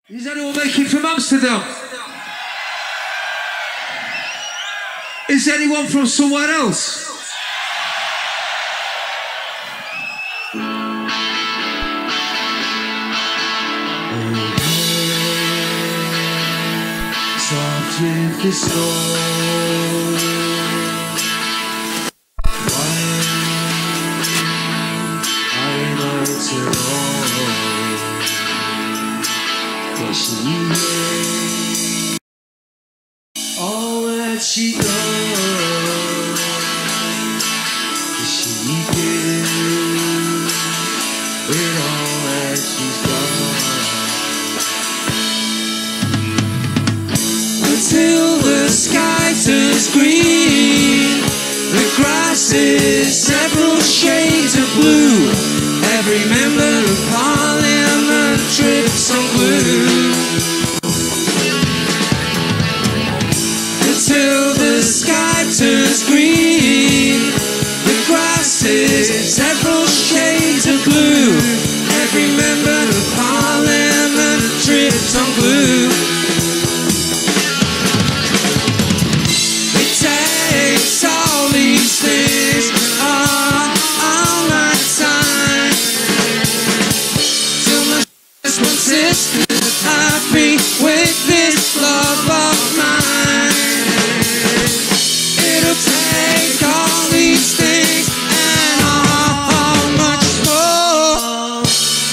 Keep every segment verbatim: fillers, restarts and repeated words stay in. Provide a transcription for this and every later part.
Is anyone making from Amsterdam? Is anyone from somewhere else? Soft with the snow. I know to know. She all that she does, she gives with all that she's done. Until the sky turns green, the grass is several shades of blue. Every member of Parliament trips on glue. Till the sky turns green, the grass is several shades of blue. Every member of Parliament trips on glue. It takes all these things, all, all my time, till my sister's happy with this love of mine. Take all these things and all much more.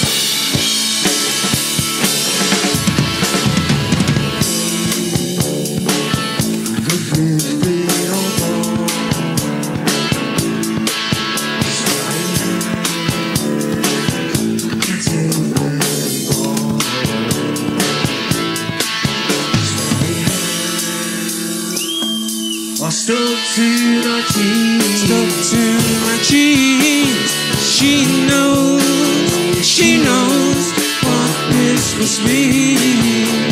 I stuck to my jeans, stuck to my jeans. She knows, she knows what this must mean.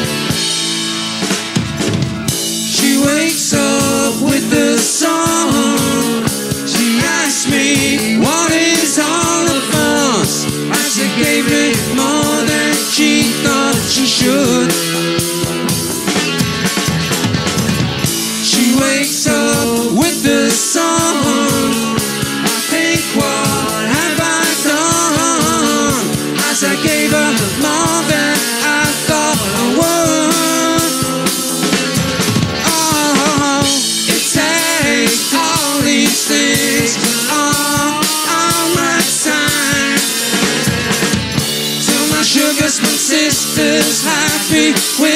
She wakes up with the song. She asks me, what is all the fuss? As I gave it more than she thought she should. She wakes up with the song. I think, what have I done? As I gave her more than I thought I would. Oh, it takes all these things, all, all my time, till my sugar spun sister's happy with